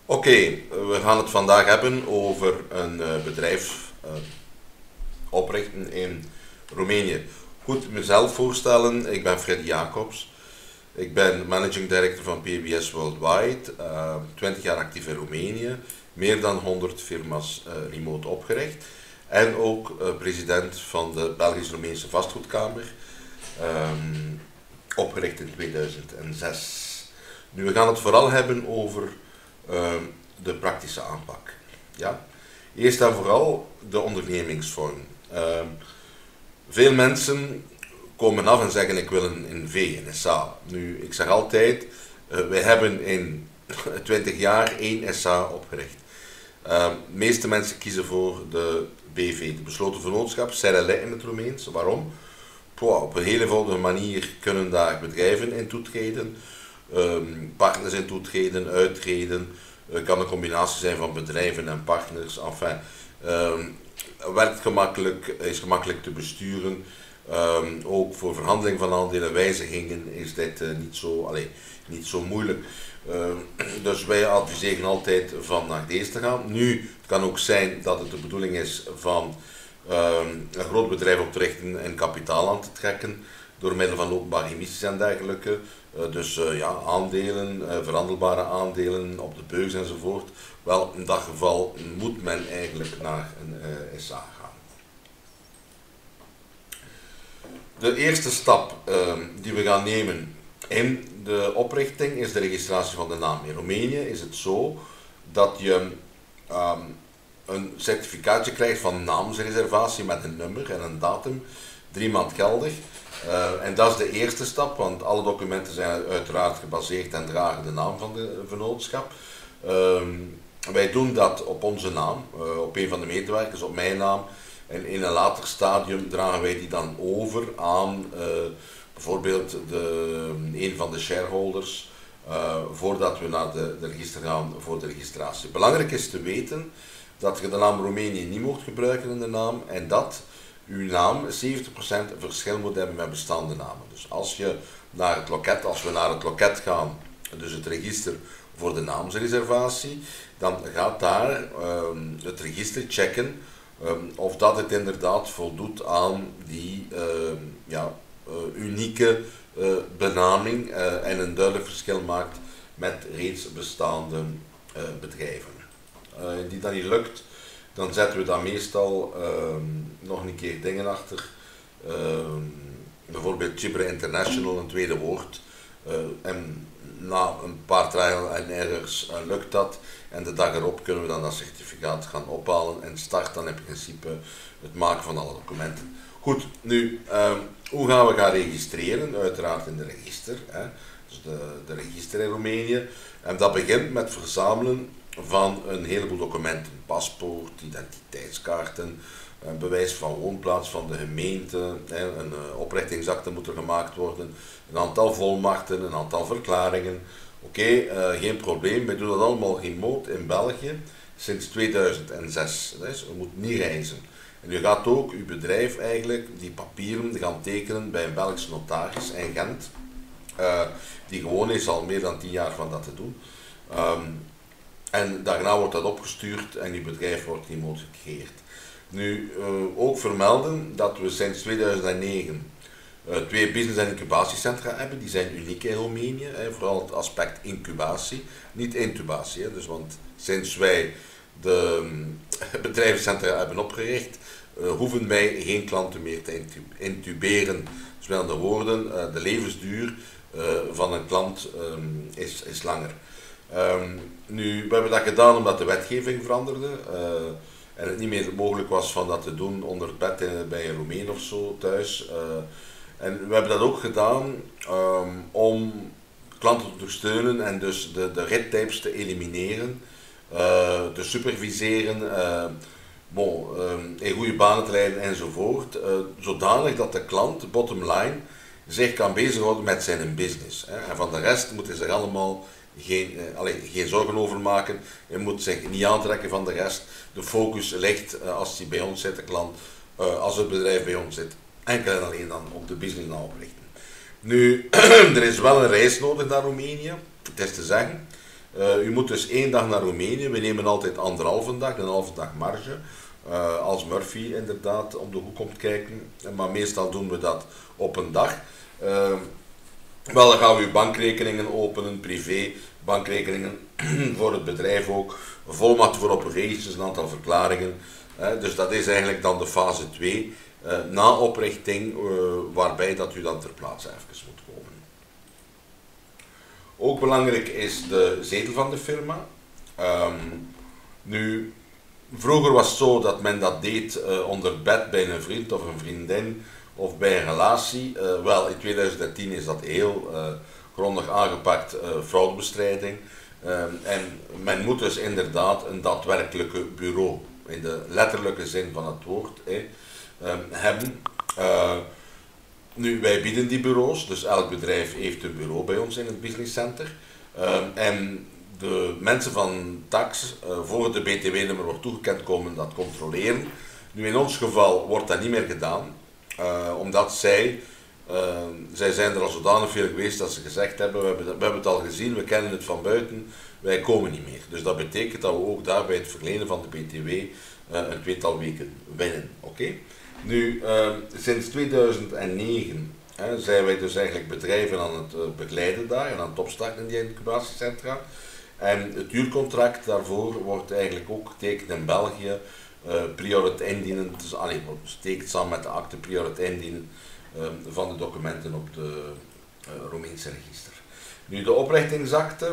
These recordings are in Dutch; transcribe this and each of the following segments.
Oké, we gaan het vandaag hebben over een bedrijf oprichten in Roemenië. Goed, mezelf voorstellen, ik ben Freddy Jacobs. Ik ben managing director van PBS Worldwide, 20 jaar actief in Roemenië, meer dan 100 firma's remote opgericht en ook president van de Belgisch-Roemeense Vastgoedkamer, opgericht in 2006. Nu, we gaan het vooral hebben over de praktische aanpak. Ja? Eerst en vooral de ondernemingsvorm. Veel mensen komen af en zeggen ik wil een V, een SA. Nu, ik zeg altijd, wij hebben in 20 jaar 1 SA opgericht. De meeste mensen kiezen voor de BV, de besloten vennootschap, SRL in het Roemeens. Waarom? Op een hele eenvoudige manier kunnen daar bedrijven in toetreden, partners in toetreden, uittreden. Het kan een combinatie zijn van bedrijven en partners. Enfin, werkt gemakkelijk, is gemakkelijk te besturen. Ook voor verhandeling van aandelen, wijzigingen is dit niet zo moeilijk. Dus wij adviseren altijd van naar deze te gaan. Nu, het kan ook zijn dat het de bedoeling is van een groot bedrijf op te richten en kapitaal aan te trekken door middel van openbare emissies en dergelijke. Dus aandelen, verhandelbare aandelen op de beurs enzovoort. Wel, in dat geval moet men eigenlijk naar een SA gaan. De eerste stap die we gaan nemen in de oprichting is de registratie van de naam. In Roemenië is het zo dat je een certificaatje krijgt van naamsreservatie met een nummer en een datum, 3 maanden geldig. En dat is de eerste stap, want alle documenten zijn uiteraard gebaseerd en dragen de naam van de vennootschap. Wij doen dat op onze naam, op een van de medewerkers, op mijn naam. En in een later stadium dragen wij die dan over aan bijvoorbeeld een van de shareholders, voordat we naar de register gaan voor de registratie. Belangrijk is te weten dat je de naam Roemenië niet mocht gebruiken in de naam en dat uw naam 70% verschil moet hebben met bestaande namen. Dus als we naar het loket gaan, dus het register voor de naamsreservatie, dan gaat daar het register checken of dat het inderdaad voldoet aan die unieke benaming en een duidelijk verschil maakt met reeds bestaande bedrijven. Die dat niet lukt, dan zetten we daar meestal nog een keer dingen achter. Bijvoorbeeld Chipre International, een tweede woord. En na een paar trial en errors lukt dat. En de dag erop kunnen we dan dat certificaat gaan ophalen en start dan in principe het maken van alle documenten. Goed, nu, hoe gaan we gaan registreren? Uiteraard in de register. Hè? Dus de register in Roemenië. En dat begint met verzamelen van een heleboel documenten. Paspoort, identiteitskaarten, een bewijs van woonplaats van de gemeente, een oprichtingsakte moet er gemaakt worden, een aantal volmachten, een aantal verklaringen. Oké, geen probleem, wij doen dat allemaal remote in België sinds 2006. Dus u moet niet reizen. En u gaat ook uw bedrijf eigenlijk die papieren gaan tekenen bij een Belgische notaris in Gent, die gewoon is al meer dan 10 jaar van dat te doen. En daarna wordt dat opgestuurd en uw bedrijf wordt remote gecreëerd. Nu, ook vermelden dat we sinds 2009 2 business- en incubatiecentra hebben. Die zijn uniek in Roemenië, vooral het aspect incubatie, niet intubatie. Dus, want sinds wij de bedrijfscentra hebben opgericht, hoeven wij geen klanten meer te intuberen. Dus met andere woorden, de levensduur van een klant is langer. Nu, we hebben dat gedaan omdat de wetgeving veranderde en het niet meer mogelijk was van dat te doen onder het bed bij een Roemeen of zo thuis. En we hebben dat ook gedaan om klanten te ondersteunen en dus de red tapes te elimineren, te superviseren, in goede banen te leiden enzovoort, zodanig dat de klant, bottom line, zich kan bezighouden met zijn business. En van de rest moeten ze er allemaal geen zorgen over maken. Je moet zich niet aantrekken van de rest. De focus ligt, als die bij ons zit, de klant, als het bedrijf bij ons zit, enkel en alleen dan op de business oprichten. Nu, er is wel een reis nodig naar Roemenië. Het is te zeggen, U moet dus 1 dag naar Roemenië. We nemen altijd 1,5 dag, een halve dag marge. Als Murphy inderdaad om de hoek komt kijken. Maar meestal doen we dat op een dag. Wel, dan gaan we uw bankrekeningen openen, privé, bankrekeningen voor het bedrijf ook. Volmachten voor operations, een aantal verklaringen. Dus dat is eigenlijk dan de fase 2. Na oprichting, waarbij dat u dan ter plaatse even moet komen. Ook belangrijk is de zetel van de firma. Nu, vroeger was het zo dat men dat deed onder bed bij een vriend of een vriendin of bij een relatie. Wel, in 2010 is dat heel grondig aangepakt, fraudebestrijding. En men moet dus inderdaad een daadwerkelijke bureau, in de letterlijke zin van het woord, hebben. Nu, wij bieden die bureaus, dus elk bedrijf heeft een bureau bij ons in het business center. En de mensen van tax, voor het de BTW-nummer wordt toegekend, komen dat controleren. Nu, in ons geval wordt dat niet meer gedaan, omdat zij zijn er al zodanig veel geweest dat ze gezegd hebben, we hebben het al gezien, we kennen het van buiten, wij komen niet meer. Dus dat betekent dat we ook daar bij het verlenen van de BTW een tweetal weken winnen. Oké? Nu, sinds 2009 zijn wij dus eigenlijk bedrijven aan het begeleiden daar en aan het opstarten in die incubatiecentra. En het huurcontract daarvoor wordt eigenlijk ook getekend in België, priorit indienen, dus, steekt samen met de akte priorit indienen van de documenten op de Roemeense register. Nu, de oprichtingsakte,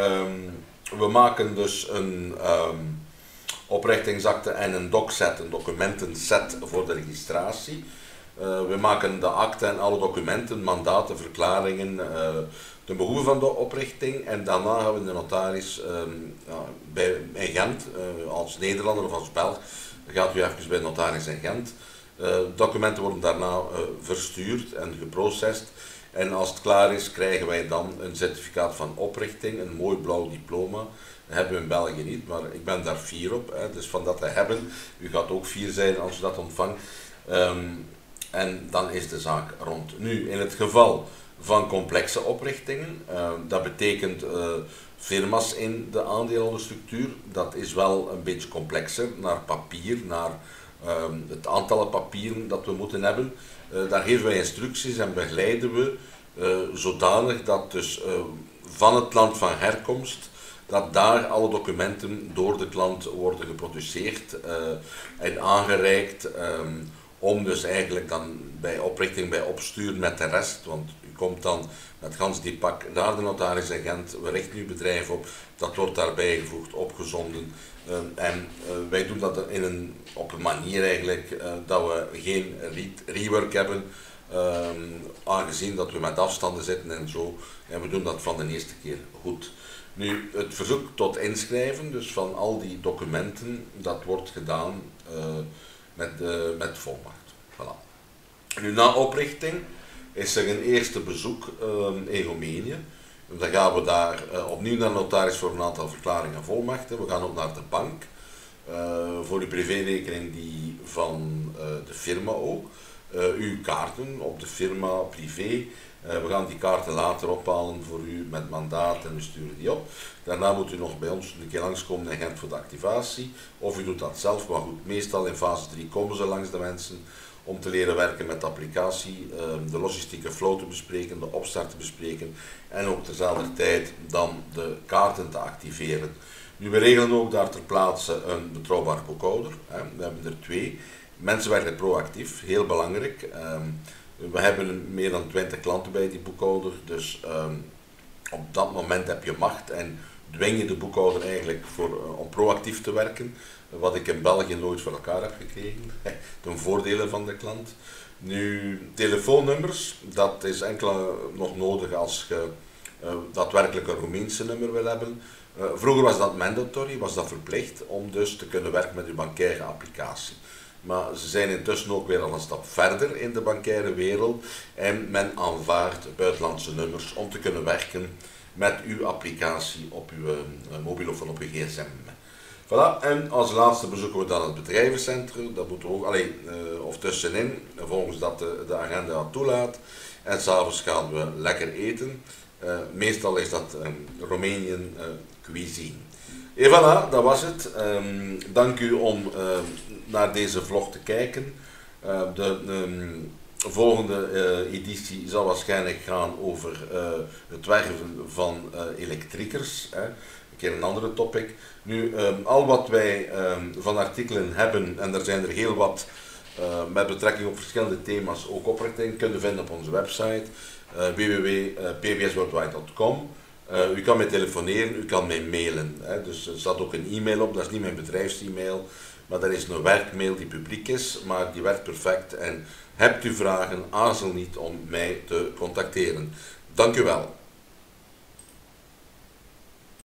we maken dus een oprichtingsakte en een docset, een documentenset voor de registratie. We maken de akte en alle documenten, mandaten, verklaringen ten behoeve van de oprichting en daarna gaan we de notaris in Gent, als Nederlander of als Belg, gaat u even bij de notaris in Gent. Documenten worden daarna verstuurd en geprocessed en als het klaar is krijgen wij dan een certificaat van oprichting, een mooi blauw diploma. Dat hebben we in België niet, maar ik ben daar fier op, dus van dat te hebben. U gaat ook fier zijn als u dat ontvangt. En dan is de zaak rond. Nu, in het geval van complexe oprichtingen, dat betekent firma's in de aandeelhoudersstructuur, dat is wel een beetje complexer, naar papier, naar het aantal papieren dat we moeten hebben. Daar geven wij instructies en begeleiden we zodanig dat dus van het land van herkomst, dat daar alle documenten door de klant worden geproduceerd en aangereikt, om dus eigenlijk dan bij oprichting, bij opsturen met de rest, want u komt dan met gans die pak naar de notaris in Gent, we richten uw bedrijf op, dat wordt daarbij gevoegd, opgezonden. En wij doen dat op een manier eigenlijk dat we geen rework hebben, aangezien dat we met afstanden zitten en zo. En we doen dat van de eerste keer goed. Nu, het verzoek tot inschrijven, dus van al die documenten, dat wordt gedaan met volmacht. Voilà. Nu, na oprichting is er een eerste bezoek in Roemenië. Dan gaan we daar opnieuw naar de notaris voor een aantal verklaringen en volmachten. We gaan ook naar de bank, voor uw privérekening die van de firma ook. Uw kaarten op de firma, privé. We gaan die kaarten later ophalen voor u met mandaat en we sturen die op. Daarna moet u nog bij ons een keer langskomen in Gent voor de activatie. Of u doet dat zelf, maar goed, meestal in fase 3 komen ze langs de mensen om te leren werken met de applicatie, de logistieke flow te bespreken, de opstart te bespreken en ook terzelfde tijd dan de kaarten te activeren. Nu, we regelen ook daar ter plaatse een betrouwbaar boekhouder. We hebben er 2. Mensen werken proactief, heel belangrijk. We hebben meer dan 20 klanten bij die boekhouder, dus op dat moment heb je macht en dwing je de boekhouder eigenlijk om proactief te werken, wat ik in België nooit voor elkaar heb gekregen, ten voordele van de klant. Nu, telefoonnummers, dat is enkel nog nodig als je daadwerkelijk een Roemeense nummer wil hebben. Vroeger was dat mandatory, was dat verplicht om dus te kunnen werken met uw bankaire applicatie. Maar ze zijn intussen ook weer al een stap verder in de bankaire wereld en men aanvaardt buitenlandse nummers om te kunnen werken met uw applicatie op uw mobiel of op uw gsm. Voilà. En als laatste bezoeken we dan het bedrijvencentrum, dat moet ook, of tussenin, volgens dat de agenda toelaat. En s'avonds gaan we lekker eten. Meestal is dat Roemenië, cuisine. En voilà, dat was het. Dank u om naar deze vlog te kijken. De volgende editie zal waarschijnlijk gaan over het werven van elektriekers. Een keer een andere topic. Nu, al wat wij van artikelen hebben, en er zijn er heel wat met betrekking op verschillende thema's ook opgericht, kunnen vinden op onze website www.pbsworldwide.com. U kan mij telefoneren, u kan mij mailen. Dus er staat ook een e-mail op, dat is niet mijn bedrijfs-e-mail, maar dat is een werkmail die publiek is, maar die werkt perfect. En hebt u vragen, aarzel niet om mij te contacteren. Dank u wel.